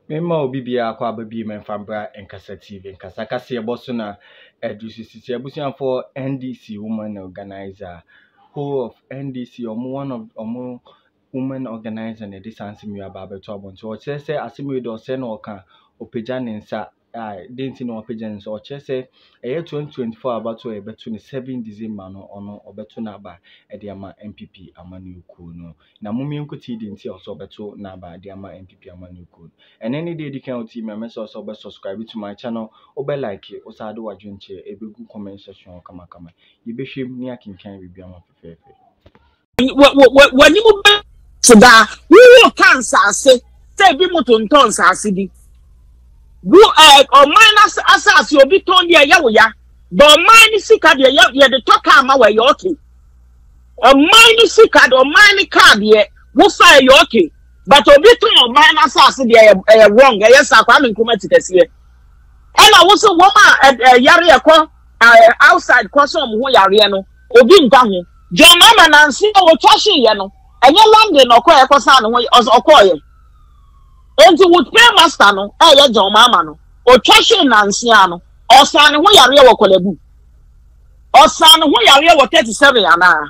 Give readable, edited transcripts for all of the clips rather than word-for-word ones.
Mema obi bia akwa babi memfambra enkasa TV enkasa kase eboso na edusisi ebusian for NDC woman organizer whole of NDC one of women organizer na distance mi aba to abon so say asemi do say na oka opeja nensa denti na opeja nensa o say 2024 about to ebeto ni 7 December no ono obeto na aba e de ama MPP amanu ku no na mumie nkuti denti also obeto na aba de ama MPP amanu ku and any day you can team members also subscribe to my channel obe like o sa do wadwenche ebegu comment section kama you be hwem ni akinkan bibia ma fefefe wani mu ba da wo cancer ase say bi motonton ase di bu o minus asase obi ton dia ya wo ya but minus sika dia ya de talk ama we ya okay o minus sika o minus card ye wo fa ya okay but obi ton minus asase dia wrong yes akwa me nkoma tikase e na wo so wo ma yare e ko outside ko so mo ho yare no obi nka ho John Mama Nancy wo chàse ye no enye London okoye kosa no okoye enti would pay master no ye John Mama no o chàse Nancy ano osan ho yare wo kolebu osan ho yare wo 37 ana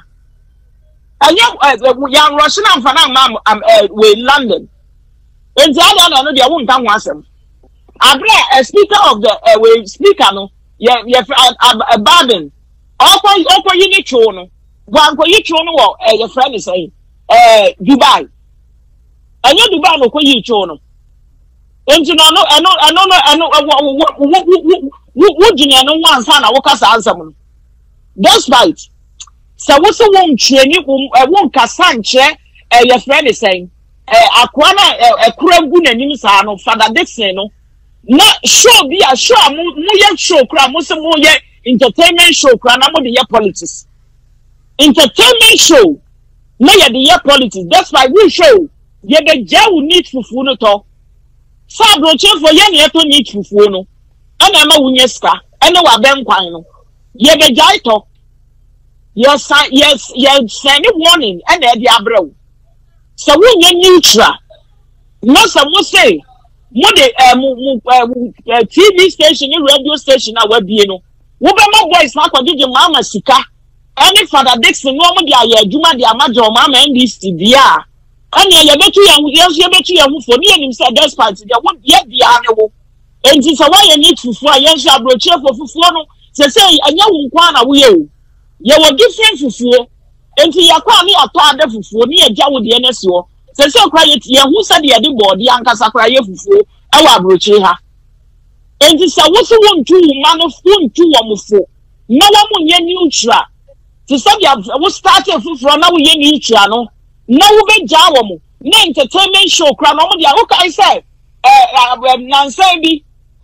enye ya rush na mfana mam we London enti ada no de wo nka ho asem abre speaker of the we speaker no ye Baden okwa yini cho no Wanko yicho no wo your friend is saying Dubai. Anya Dubai no ko yicho no. Enti no wo jinya no wansa na wo kasa ansam no. Despite so wo so won twani won kasa nche your friend is saying akwa na ekura gu nanim sa no Father Dixon no. Na show bi a show mo ye show kra mo se mo ye entertainment show kra na mo de ye politics. Entertainment show na ya the year politics that's why we show ye be jawu need fufu no to sa broche for ye na to need fufu no ana ma wunye ska ana wa ben kwan no ye be jai to yes send warning ana e di abrew so wunye neutral no so mo say mo de TV station radio station na wa bie no wo be my voice na ko dije mama sika any Father Dixon no mo dia ya adwuma dia amajo mama NDC dia ani ya betu ya betu ya hu ni enim say despite dia wo dia dia ne wo enti so wa ye need fufu a ye sha broche fufu no say anya wu nkwa na wo ye o ye wo different fufu enti ya kwa ni ato ade fufu ni ye gya wo de na si wo say kwa ye hu say de de board ya nkasa kwa ye fufu e wa broche ha enti so wo so won tu ma no fun tu wo mo fo na wo mo nye neutral to say we started from now we neutral no now we be jawo mo na entertainment show kra no mo dia who can say Nancy bi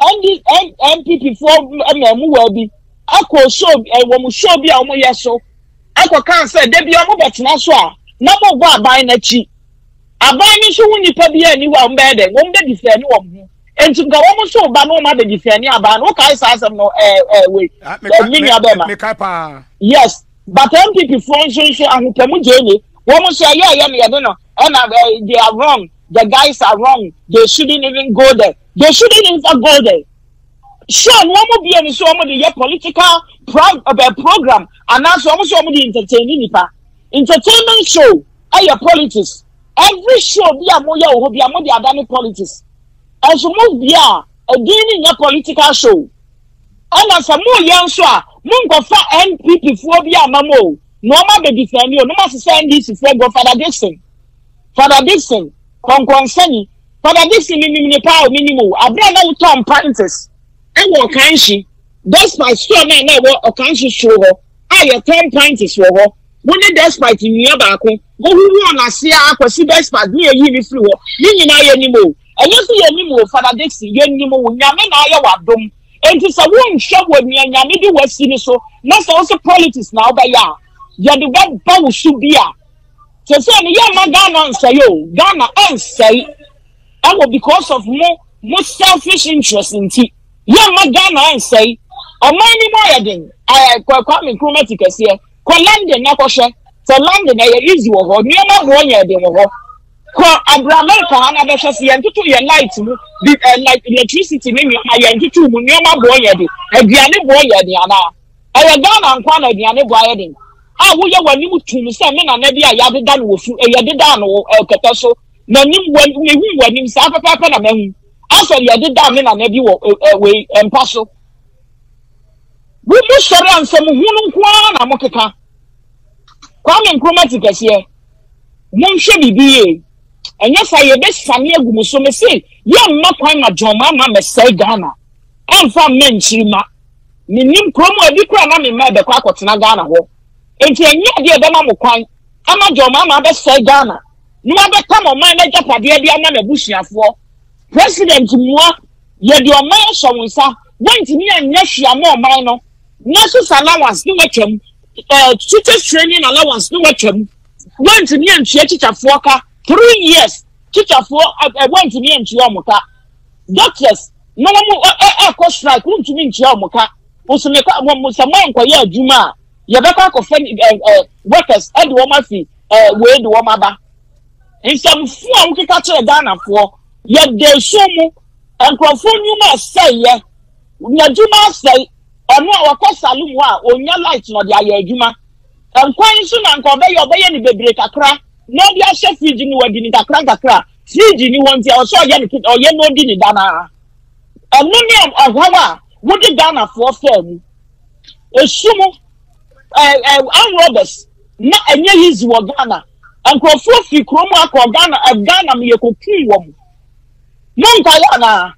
MPP for mu wa bi akọ show wo mo show bi a mo yeso akọ kan say de bi mo betena so a na mo go aban na chi aban ni so woni pa bi ani wa mbe de wo mbe defend wo mo enti ga wo mo so ba no ma be defend aban who can say asem no we me kai pa yes. But MPP function so and Jane, woman say, yeah, no, and they are wrong. The guys are wrong. They shouldn't even go there. They shouldn't even go there. Sure, one will be any so many political program, and that's almost so many entertainment show. Your politics. Every show be a moya or be a modia dani politics. And so move be a in your political show. And as a more young so Mungo fa NPP for be a mamo. No ma be defend you. No ma say this for go Father Dixon. Father Dixon, concern Father Dixon ni power minimum. Abra na utom panties. E wo kan shi. Despite store na wo kan shi show ho. Aye 10 panties wo ho. Woni despite ni ba ko. Wo hu na ase akwasi despite ni eyi ni free ho. Ni nyina ye ni mo. Enye so ye ni mo Father Dixon ye ni mo. Nyame na aye wadom. And it's a one shop with me and Yamidi was seen so. Not also politics now, but yeah, you're the one bow should be. So, say, yeah, Ghana say, yo, Ghana and say, I will because of more selfish interest in tea. Yeah, Ghana and say, or money more than I call me chromaticus here. Call London, Nakosha, so London, I easy or near my one year, they were. ko America hana be hwese ye ntutu ye light mu like electricity me ye ntutu mu nyoma bo ye de aduane bo ye de ana eye Ghana nkwa na aduane bo ye de a wo ye wani mu tum se me na na bia ya de da no wofu ye de da no kete so na nim wani sa papa na mehu aso ye de da me na na bi wo we empa so wo mu sori ansem hunu nkwa na mokeka kwa me nkroma tikese mum hwe bibiye enya fa ye be sane agumu so me se ye mma kwan na John Mahama me sai Ghana emfa men chirima minim kromo adi kra na me ma be kwa akotena Ghana ho enti enya de be ma mo kwan ama John Mahama be sai Ghana no ma be come man na japade adi ama na busuafo president muwa ye de o man so wonsa wanti ni anya hwia ma o man no nasu allowance ni watwam teachers training allowance ni watwam wanti ni antue teacherfo ka 3 years teacherfo wanti ni antue omuka doctors no mo ko strike wanti ni antue omuka osome ka mo saman ko ye adwuma ye be ka ko workers and wo ma fi we de wo ma ba nsam fu a wo kika kire Ghana fo ye de so mu enkrofo nyuma say ye na dwuma say ono awako salum wa onya light no de aye adwuma enkwan so na nko be ye ni bebre kakra no bi a she fridge ni wadi ni kakra fridge ni won ti o so ye ni oye no di ni dana enu ni ahwawa wodi Ghana for fam esumu robbers na enye yizi wo Ghana enkrofo fi kromo akọ Ghana me yekopun wo mu nka ya na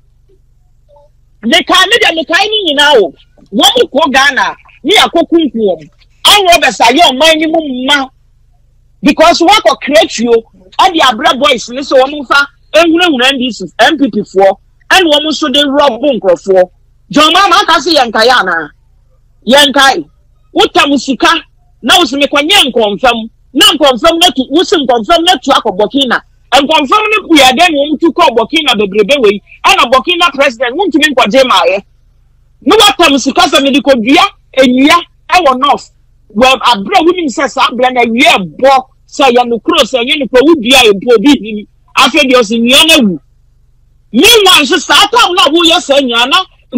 le kai ni nyina o wo ko Ghana ni akokunku wo robbers aye o man ni mumma because what ko create you and the abra boys ni so wo mfa ehunahuna NDC MPP fo and wo so dey rob nkrofo John Mahama ka se yenka ya na yenkai utamusika na usime kwanye nkonfam na nkonfam na tu usim nkonfam na tu akobokina nkonfam ni ku ya den wo mtu ko bokina bebrebe we ana bokina president wuntumi nkwaje maaye no watamusika sa mediko dua enua e wo north we abra wuni se sa abra na wie bo so ya no cross enye ni ko wudua empo bi ni afi de osinua na wu ni wan so sa tam na wo ye sa nyana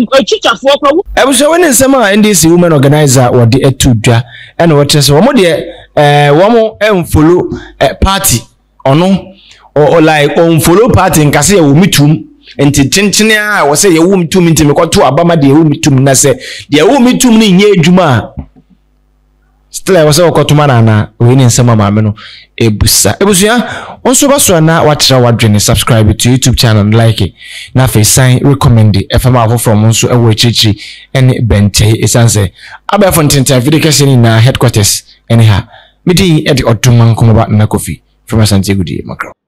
ebuso woni nsema NDC women organizer wodi etudwa ene wotrese wo mo de wo mo enfollow party ono o like unfollow party nkase ye wo mitum enti chenchene a wo se ye wo mitum enti mekoto abama de ye wo mitum na se de ye wo mitum ni nye adwuma still wo se okotuma na we ni nsema maame no ebusa ebuso ya onso baso na watra wadwene subscribe to YouTube channel like it na fe sign recommend FM afo from onso ewo chichi ene bente esanse aba fontinta video kese na headquarters anyhow midi edi otuman kuma ba na kofi from Asante Gudi makro.